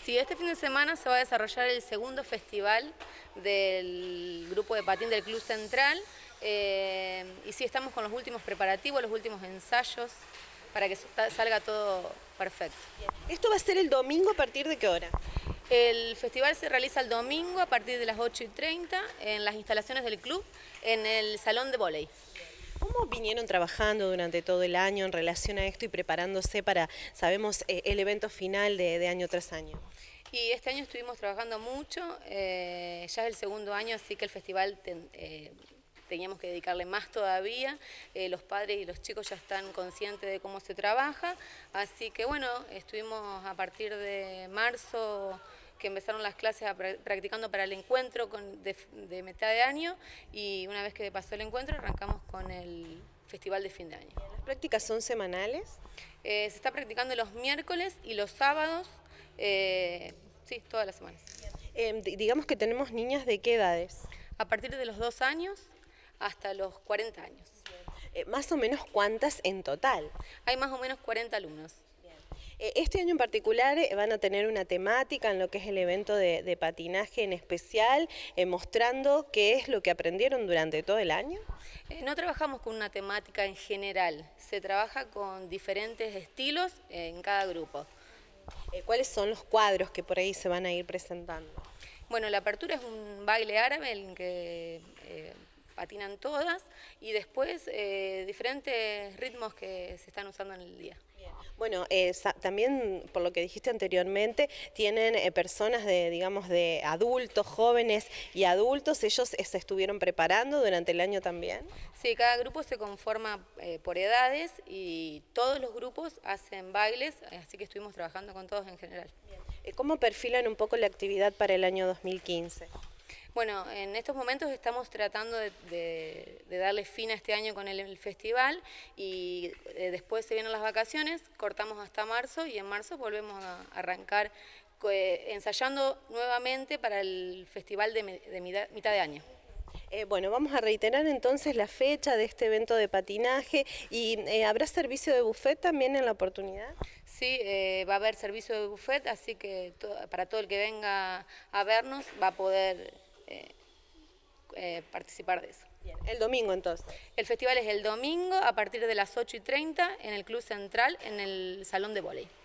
Sí, este fin de semana se va a desarrollar el segundo festival del grupo de patín del Club Central. Y sí, estamos con los últimos preparativos, los últimos ensayos, para que salga todo perfecto. ¿Esto va a ser el domingo a partir de qué hora? El festival se realiza el domingo a partir de las 8:30 en las instalaciones del club, en el salón de vóley. ¿Cómo vinieron trabajando durante todo el año en relación a esto y preparándose para, sabemos, el evento final de año tras año? Y este año estuvimos trabajando mucho, ya es el segundo año, así que el festival teníamos que dedicarle más todavía. Los padres y los chicos ya están conscientes de cómo se trabaja, así que bueno, estuvimos a partir de marzo, que empezaron las clases practicando para el encuentro de mitad de año, y una vez que pasó el encuentro arrancamos con el festival de fin de año. ¿Las prácticas son semanales? Se está practicando los miércoles y los sábados, sí, todas las semanas. Digamos que tenemos niñas de qué edades. A partir de los 2 años hasta los 40 años. Más o menos cuántas en total. Hay más o menos 40 alumnos. Este año en particular van a tener una temática en lo que es el evento de patinaje en especial, mostrando qué es lo que aprendieron durante todo el año. No trabajamos con una temática en general, se trabaja con diferentes estilos en cada grupo. ¿Cuáles son los cuadros que por ahí se van a ir presentando? Bueno, la apertura es un baile árabe en que patinan todas, y después diferentes ritmos que se están usando en el día. Bueno, también por lo que dijiste anteriormente, tienen personas digamos, de adultos, jóvenes y adultos. ¿Ellos se estuvieron preparando durante el año también? Sí, cada grupo se conforma por edades y todos los grupos hacen bailes, así que estuvimos trabajando con todos en general. ¿Cómo perfilan un poco la actividad para el año 2015? Bueno, en estos momentos estamos tratando de darle fin a este año con el festival, y después se vienen las vacaciones, cortamos hasta marzo, y en marzo volvemos a arrancar ensayando nuevamente para el festival de mitad de año. Bueno, vamos a reiterar entonces la fecha de este evento de patinaje. ¿Y habrá servicio de buffet también en la oportunidad? Sí, va a haber servicio de buffet, así que para todo el que venga a vernos va a poder participar de eso. Bien. El domingo entonces. El festival es el domingo a partir de las 8:30 en el Club Central, en el salón de vóley.